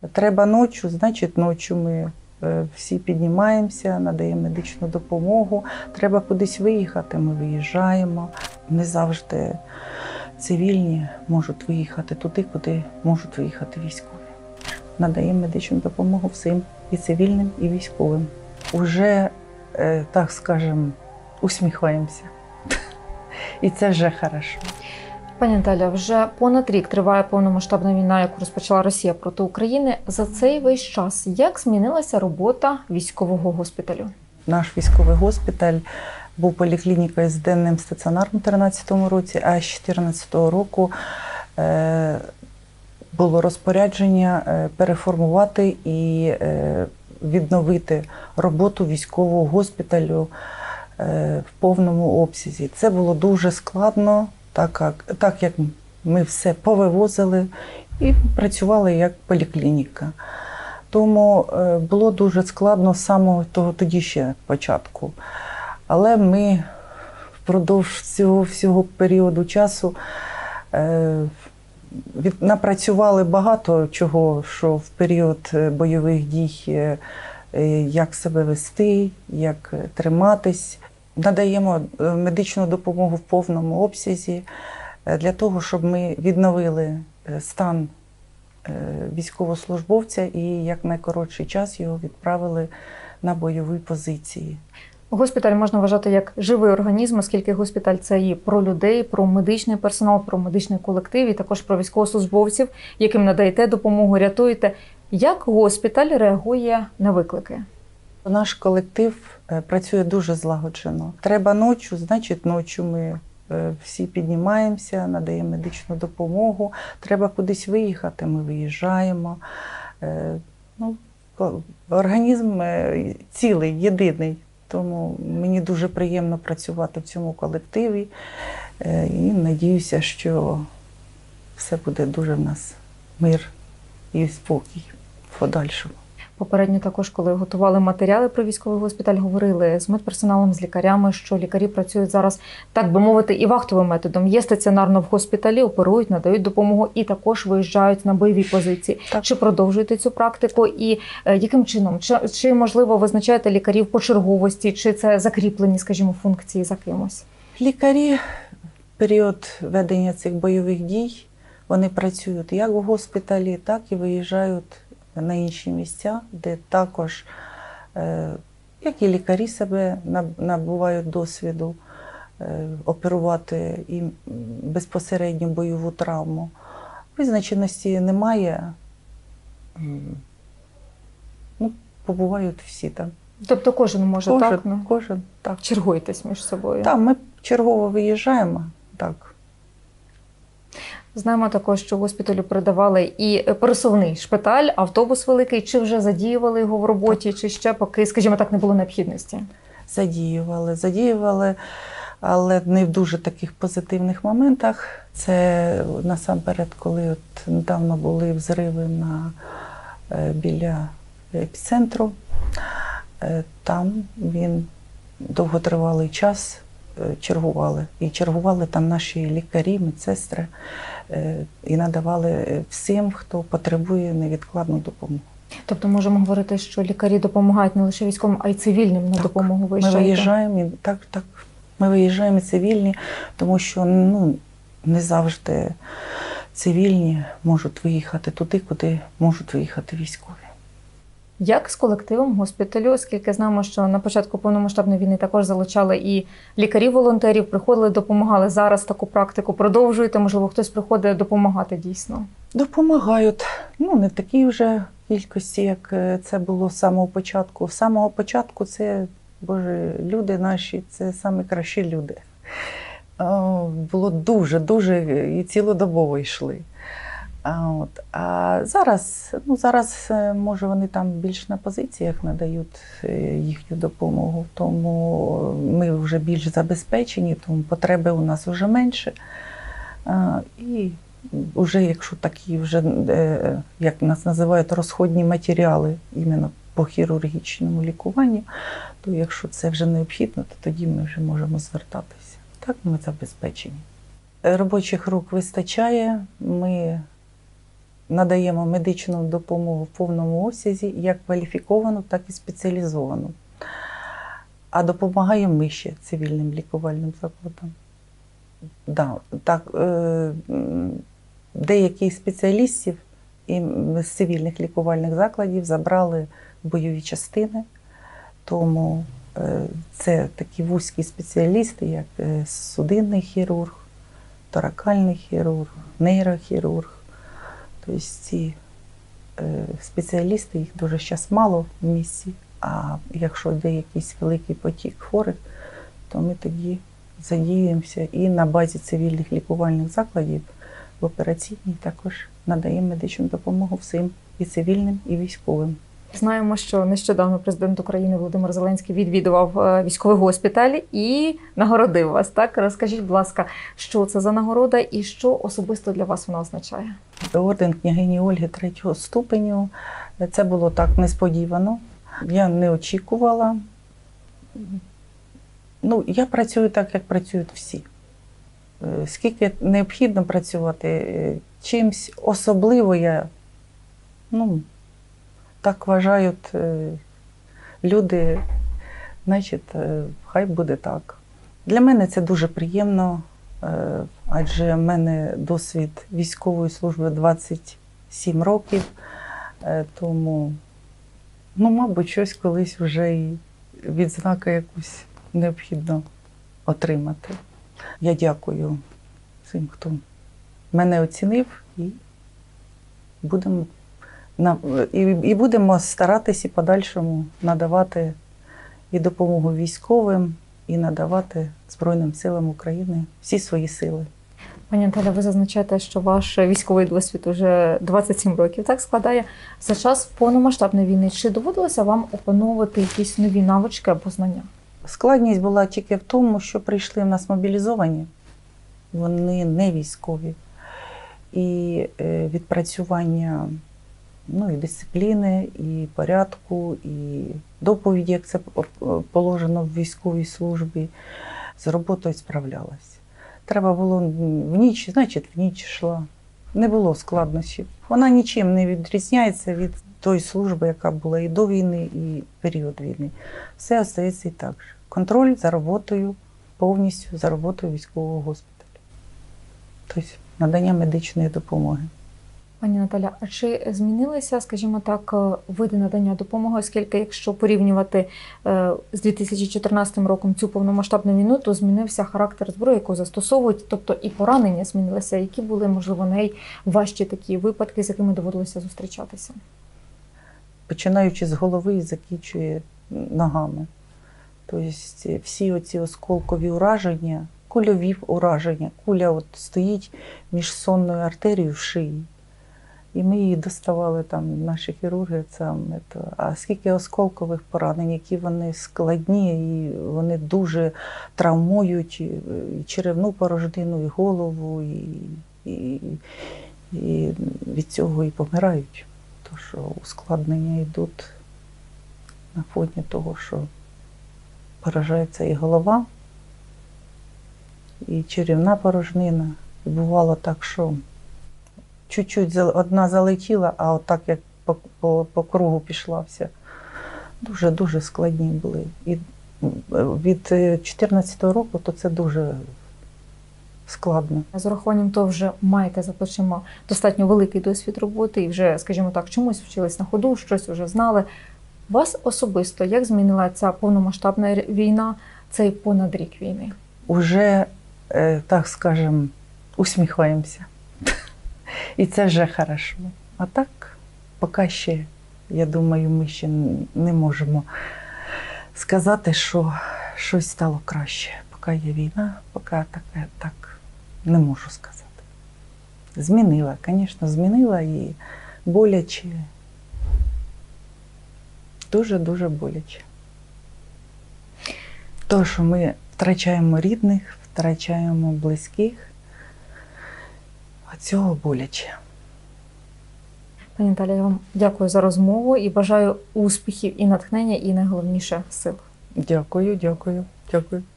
Треба ночі, значить ночі ми всі піднімаємося, надаємо медичну допомогу. Треба кудись виїхати, ми виїжджаємо. Не завжди цивільні можуть виїхати туди, куди можуть виїхати військові. Надаємо медичну допомогу всім, і цивільним, і військовим. Уже, так скажемо, усміхаємося. І це вже хорошо. Пані Наталя, вже понад рік триває повномасштабна війна, яку розпочала Росія проти України. За цей весь час як змінилася робота військового госпіталю? Наш військовий госпіталь був поліклінікою з денним стаціонаром у 2013 році, а з 2014 року було розпорядження переформувати і відновити роботу військового госпіталю в повному обсязі. Це було дуже складно, так як ми все повивозили і працювали як поліклініка. Тому було дуже складно з самого того тоді ще початку. Але ми впродовж цього всього періоду часу напрацювали багато чого, що в період бойових дій, як себе вести, як триматись. Надаємо медичну допомогу в повному обсязі для того, щоб ми відновили стан військовослужбовця і як найкоротший час його відправили на бойові позиції. Госпіталь можна вважати як живий організм, оскільки госпіталь – це і про людей, про медичний персонал, про медичний колектив, і також про військовослужбовців, яким надаєте допомогу, рятуєте. Як госпіталь реагує на виклики? Наш колектив працює дуже злагоджено. Треба ночі, значить ночі ми всі піднімаємося, надаємо медичну допомогу. Треба кудись виїхати, ми виїжджаємо. Організм цілий, єдиний. Тому мені дуже приємно працювати в цьому колективі і надіюся, що все буде дуже в нас мир і спокій в подальшому. Попередньо також, коли готували матеріали про військовий госпіталь, говорили з медперсоналом, з лікарями, що лікарі працюють зараз, так би мовити, і вахтовим методом. Є стаціонарно в госпіталі, оперують, надають допомогу і також виїжджають на бойові позиції. Так. Чи продовжуєте цю практику і яким чином? Чи можливо, визначаєте лікарів по черговості, чи це закріплені, скажімо, функції за кимось? Лікарі в період ведення цих бойових дій, вони працюють як в госпіталі, так і виїжджають на інші місця, де також, як і лікарі себе набувають досвіду оперувати і безпосередньо бойову травму. Визначеності немає, побувають всі там. Тобто кожен може, так? Кожен, так. Чергуєтесь між собою? Так, ми чергово виїжджаємо, так. Знаємо також, що госпіталю передавали і пересувний шпиталь, автобус великий. Чи вже задіювали його в роботі, чи ще поки, скажімо так, не було необхідності? Задіювали, але не в дуже таких позитивних моментах. Це насамперед, коли от недавно були взриви біля епіцентру. Там він довготривалий час чергували. І чергували там наші лікарі, медсестри і надавали всім, хто потребує невідкладну допомогу. Тобто можемо говорити, що лікарі допомагають не лише військовим, а й цивільним на допомогу виїжджаєте? Ми виїжджаємо, так. Ми виїжджаємо цивільні, тому що не завжди цивільні можуть виїхати туди, куди можуть виїхати військові. Як з колективом госпіталю, оскільки знаємо, що на початку повномасштабної війни також залучали і лікарів-волонтерів, приходили, допомагали. Зараз таку практику продовжуєте? Можливо, хтось приходить допомагати дійсно? Допомагають. Не в такій вже кількості, як це було з самого початку. З самого початку це, Боже, люди наші, це найкращі люди. Було дуже і цілодобово йшли. А зараз, може, вони там більш на позиціях надають їхню допомогу, тому ми вже більш забезпечені, тому потреби у нас вже менше. І вже, якщо такі, як нас називають, розходні матеріали іменно по хірургічному лікуванню, то якщо це вже необхідно, то тоді ми вже можемо звертатися. Так, ми забезпечені. Робочих рук вистачає, ми надаємо медичну допомогу в повному обсязі, як кваліфіковану, так і спеціалізовану. А допомагаємо ми ще цивільним лікувальним закладам. Да, так, деяких спеціалістів з цивільних лікувальних закладів забрали в бойові частини, тому це такі вузькі спеціалісти, як судинний хірург, торакальний хірург, нейрохірург. Тобто ці спеціалісти, їх дуже зараз мало в місті, а якщо йде якийсь великий потік хворих, то ми тоді задіюємося і на базі цивільних лікувальних закладів в операційній також надаємо медичну допомогу всім, і цивільним, і військовим. Знаємо, що нещодавно президент України Володимир Зеленський відвідував військовий госпіталь і нагородив вас. Так, розкажіть, будь ласка, що це за нагорода і що особисто для вас вона означає? Орден княгині Ольги 3-го ступеню. Це було так несподівано. Я не очікувала. Ну, я працюю так, як працюють всі. Скільки необхідно працювати чимсь особливо, я, так вважають люди, значить, хай буде так. Для мене це дуже приємно, адже в мене досвід військової служби 27 років, тому, мабуть, щось колись вже і відзнаку якусь необхідно отримати. Я дякую всім, хто мене оцінив, і будемо старатися і подальшому надавати і допомогу військовим, і надавати Збройним силам України всі свої сили. Пані Наталя, ви зазначаєте, що ваш військовий досвід уже 27 років, так, складає. За час повномасштабної війни чи доводилося вам опановувати якісь нові навички або знання? Складність була тільки в тому, що прийшли в нас мобілізовані, вони не військові. І відпрацювання і дисципліни, і порядку, і доповіді, як це положено в військовій службі, з роботою справлялась. Треба було в ніч, значить в ніч йшла. Не було складнощів. Вона нічим не відрізняється від тої служби, яка була і до війни, і в період війни. Все залишається і так же. Контроль за роботою, повністю за роботою військового госпіталю. Тобто надання медичної допомоги. Пані Наталя, а чи змінилися, скажімо так, види надання допомоги, оскільки якщо порівнювати з 2014 роком цю повномасштабну війну, то змінився характер зброї, яку застосовують, тобто і поранення змінилися. Які були, можливо, найважчі такі випадки, з якими доводилося зустрічатися? Починаючи з голови і закінчує ногами. Тобто всі оці осколкові ураження, кульові ураження, куля стоїть між сонною артерією в шиї. І ми її доставали, там, наші хірурги, а скільки осколкових поранень, які вони складні, і вони дуже травмують і черевну порожнину, і голову, і від цього і помирають. Тому що ускладнення йдуть на фоні того, що поражається і голова, і черевна порожнина. І бувало так, що чуть-чуть одна залетіла, а отак як по кругу пішла вся. Дуже-дуже складні були. І від 2014 року то це дуже складно. З урахуванням того, вже маєте за плечима достатньо великий досвід роботи і вже, скажімо так, чомусь вчились на ходу, щось вже знали. Вас особисто як змінила ця повномасштабна війна, цей понад рік війни? Уже, так скажемо, усміхаємося. І це вже хорошо. А так, поки ще, я думаю, ми ще не можемо сказати, що щось стало краще. Поки є війна, поки так не можу сказати. Змінила, звісно, змінила і боляче. Дуже-дуже боляче. То, що ми втрачаємо рідних, втрачаємо близьких, а цього боляче. Пані Наталя, я вам дякую за розмову і бажаю успіхів і натхнення, і найголовніше сил. Дякую.